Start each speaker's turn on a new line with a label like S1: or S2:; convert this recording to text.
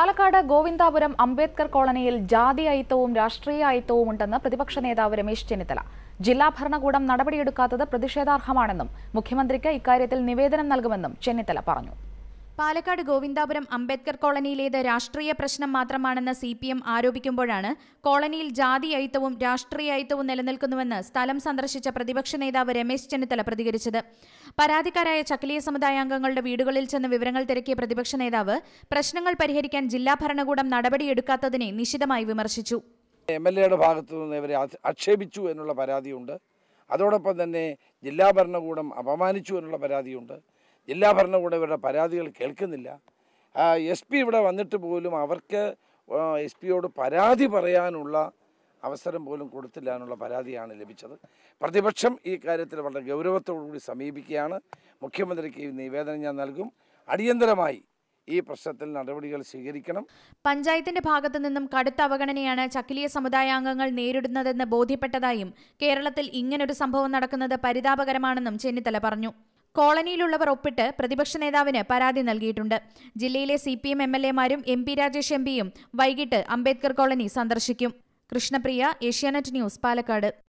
S1: പാലക്കാട് ഗോവിന്ദാപുരം അംബേദ്കർ കോളനിയിൽ ജാതി അയിത്തവും രാഷ്ട്രീയ അയിത്തവും ഉണ്ടെന്ന് പ്രതിപക്ഷ നേതാവ് രമേശ് ചെന്നിത്തല. ജില്ലാ ഭരണകൂടം നടപടിയെടുക്കാത്തത് പ്രതിഷേധാർഹമാണെന്നും മുഖ്യമന്ത്രിക്ക് ഇക്കാര്യത്തിൽ നിവേദനം നൽകുമെന്നും ചെന്നിത്തല പറഞ്ഞു.
S2: പാലക്കാട് ഗോവിന്ദാപുരം അംബേദ്കർ കോളനിയിലേത് രാഷ്ട്രീയ പ്രശ്നം മാത്രമാണെന്ന് CPM ആരോപിക്കുമ്പോഴാണ് കോളനിയിൽ ജാതി അയിത്തവും രാഷ്ട്രീയ അയിത്തവും നിലനിൽക്കുന്നുവെന്ന് സ്ഥലം സന്ദർശിച്ച പ്രതിപക്ഷ നേതാവ് രമേശ് ചെന്നിത്തല പ്രതികരിച്ചത്. പരാതിക്കാരായ ചക്കിലിയ സമുദായാംഗങ്ങളുടെ വീടുകളിൽ ചെന്ന് വിവരങ്ങൾ തിരക്കിയ പ്രതിപക്ഷ നേതാവ് പ്രശ്നങ്ങൾ പരിഹരിക്കാൻ ജില്ലാ ഭരണകൂടം നടപടിയെടുക്കാത്തതിനെ നിശിതമായി വിമർശിച്ചു.
S3: MLAയുടെ ഭാഗത്തു നിന്ന് ഇവരെ ആക്ഷേപിച്ചു എന്നുള്ള പരാതിയുണ്ട്. അതോടൊപ്പം തന്നെ ജില്ലാ ഭരണകൂടം അപമാനിച്ചു എന്നുള്ള പരാതിയുണ്ട്. ജില്ലാ ഭരണകൂടം ഇവരുടെ പരാതികൾ കേൾക്കുന്നില്ല. SP ഇവിടെ വന്നിട്ട് പോലും അവർക്ക് SP-യോട് പരാതി പറയാനുള്ള അവസരം പോലും കൊടുത്തില്ല എന്നുള്ള പരാതിയാണ് ലഭിച്ചത്. പ്രതിപക്ഷം ഈ കാര്യത്തിൽ വളരെ ഗൗരവത്തോടുകൂടി സമീപിക്കുകയാണ്. മുഖ്യമന്ത്രിക്ക് ഈ നിവേദനം ഞാൻ നൽകും. അടിയന്തരമായി ഈ പ്രശ്നത്തിൽ നടപടികൾ സ്വീകരിക്കണം.
S2: പഞ്ചായത്തിന്റെ ഭാഗത്തു നിന്നും കടുത്ത അവഗണനയാണ് ചക്കിലിയ സമുദായാംഗങ്ങൾ നേരിടുന്നതെന്ന് ബോധ്യപ്പെട്ടതായും കേരളത്തിൽ ഇങ്ങനൊരു സംഭവം നടക്കുന്നത് പരിതാപകരമാണെന്നും ചെന്നിത്തല പറഞ്ഞു. കോളനിയിലുള്ളവർ ഒപ്പിട്ട് പ്രതിപക്ഷ നേതാവിന് പരാതി നൽകിയിട്ടുണ്ട്. ജില്ലയിലെ CPM MLA-മാരും MP രാജേഷ് MPയും വൈകിട്ട് അംബേദ്കർ കോളനി സന്ദർശിക്കും. കൃഷ്ണപ്രിയ, ഏഷ്യാനെറ്റ് ന്യൂസ്, പാലക്കാട്.